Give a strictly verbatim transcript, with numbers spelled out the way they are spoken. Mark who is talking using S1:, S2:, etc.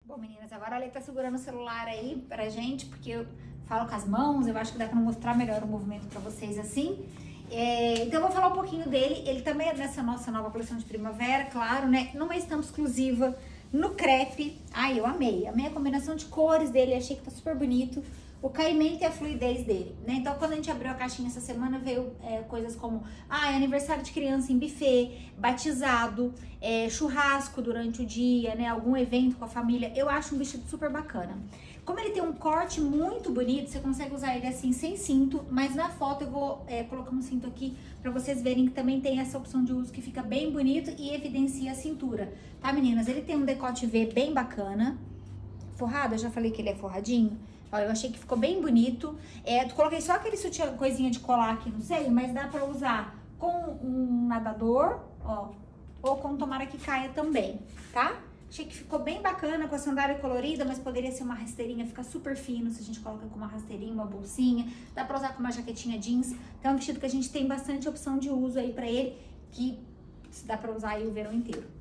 S1: Bom, meninas, agora a Lê tá segurando o celular aí pra gente, porque eu falo com as mãos, eu acho que dá pra mostrar melhor o movimento pra vocês assim. É, então eu vou falar um pouquinho dele. Ele também é nessa nossa nova coleção de primavera, claro, né? Numa estampa exclusiva, no crepe. Ai, eu amei. Amei a combinação de cores dele, achei que tá super bonito. O caimento e a fluidez dele, né? Então, quando a gente abriu a caixinha essa semana, veio é, coisas como ah, é aniversário de criança em buffet, batizado, é, churrasco durante o dia, né? Algum evento com a família. Eu acho um vestido super bacana. Como ele tem um corte muito bonito, você consegue usar ele assim, sem cinto, mas na foto eu vou é, colocar um cinto aqui pra vocês verem que também tem essa opção de uso que fica bem bonito e evidencia a cintura, tá, meninas? Ele tem um decote V bem bacana, forrado, eu já falei que ele é forradinho. Ó, eu achei que ficou bem bonito. É, coloquei só aquele sutiã, coisinha de colar aqui no seio, mas dá pra usar com um nadador, ó, ou com tomara que caia também, tá? Achei que ficou bem bacana com a sandália colorida, mas poderia ser uma rasteirinha, fica super fino se a gente coloca com uma rasteirinha, uma bolsinha. Dá pra usar com uma jaquetinha jeans. Então é um vestido que a gente tem bastante opção de uso aí pra ele, que dá pra usar aí o verão inteiro.